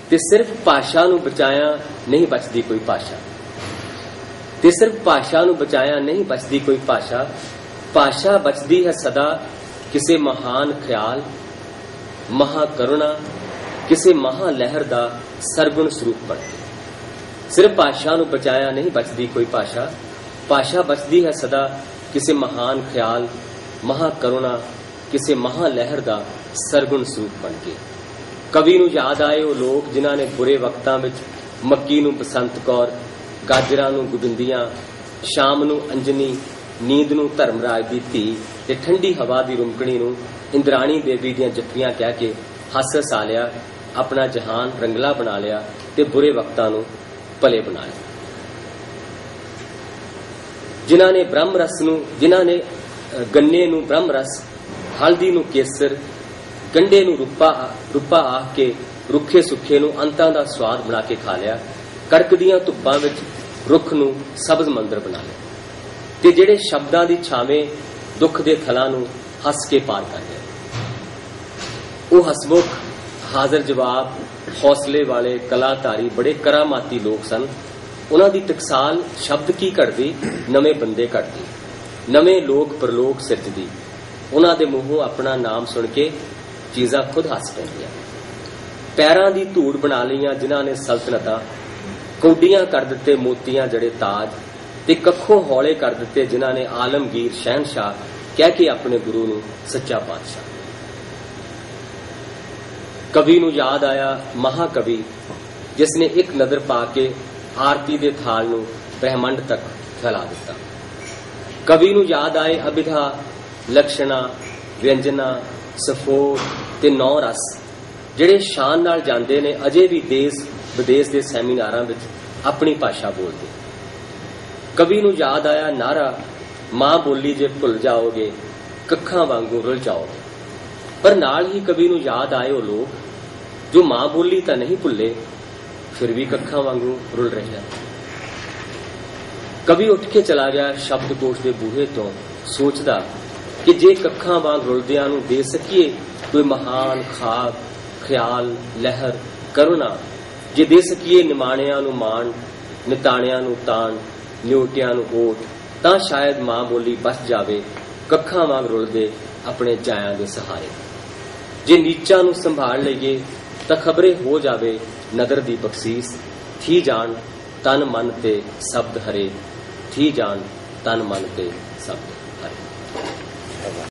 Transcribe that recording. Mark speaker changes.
Speaker 1: ते सिर्फ भाषा नूं बचाया नहीं बचदी कोई भाषा, ते सिर्फ भाषा नूं बचाया नहीं बचदी कोई भाषा, भाषा बचदी है सदा किसे महान ख्याल, महाकरुणा किसे महालहर दा सरगुण स्वरूप बन के। सिर्फ भाषा नूं बचाया नहीं बचदी कोई भाषा, भाषा बचदी है सदा किसे महान ख्याल, महाकरुणा किसे महालहर दा सरगुण स्वरूप बन के। कवि नूं याद आए वो लोग जिन्हां ने बुरे वक्तां विच मक्की नूं बसंत कौर, गाजरां नूं गोबिंदियां, शाम नूं अंजनी, नींद नूं धर्मराज दी धी ते ठंडी हवा दी रुमकणी नूं इंद्राणी देवी दीआं जप्पियां कह के हस हसा लिया, अपना जहान रंगला बना लिया ते बुरे वक्तां नूं भले बना लिया। जिन्हां ने ब्रह्म रस नूं, जिन्हां ने गन्ने नूं ब्रह्म रस, हल्दी नूं केसर, गंढे नूं रुपा आख के रुखे सुखे नूं अंतां दा स्वाद बना के खा लिया, कड़कदियां धुप्पां विच रुख नूं सबज मंदिर बना लिया ते जिहड़े शब्दां दी छावें दुख दे थलां नूं हस के पार कर लिया। वो हसमुख, हाजिर जवाब, हौसले वाले कलाधारी बड़े करामाती लोग सन। उन्हां दी टकसाल शब्द की घड़दी, नवे बंदे घड़दी, नवे लोक परलोक सिरजदी। उन्हां दे मूहों अपना नाम सुन के चीज़ां खुद हस पैंदियां। पैरां दी धूड़ बना लईयां जिन्हां ने सल्तनतां, कौडियां कर दिते मोतियां जड़े ताज, ते कखों हौले कर दिते जिन्हां ने आलमगीर शहनशाह कह के अपने गुरु नूं सच्चा पातशाह। कवि नूं याद आया महाकवि जिसने एक नज़र पा के आरती दे थाल नूं ब्रह्मंड तक फैला दिता। कवि नूं याद आए अभिधा, लक्षणा, व्यंजना, सफोर ते नौ रस जिहड़े शान नाल जांदे ने अजे भी देश विदेश दे सैमीनारां विच अपनी भाषा बोलदे। कवि नूं याद आया नारा, मां बोली जे भुल जाओगे कखां वांगू रुल जाओगे। पर नाल ही कवि नूं याद आए वो लोग जो मां बोली तां नहीं भुल्ले, फिर भी कखां वांगू रुल रहे हैं। कवि उठ के चला गया शब्दकोश दे बूहे तो, सोचदा कि जे कखां वांग रुलदियां नूं दे सकीए कोई महान खाब, ख्याल, लहर, करुणा, जे दे सकीए निमाणियां नूं मान, निताणियां नूं तान, न्योटियां नूं ओट, तां शायद मां बोली बच जावे कखां वांग रुलदे अपने जायां दे सहारे। जे नीचां नूं संभाल लईए तां खबरे हो जावे नदर दी बख्शीस, थी जान तन मन ते शब्द हरे, थी जान तन मन ते शब्द।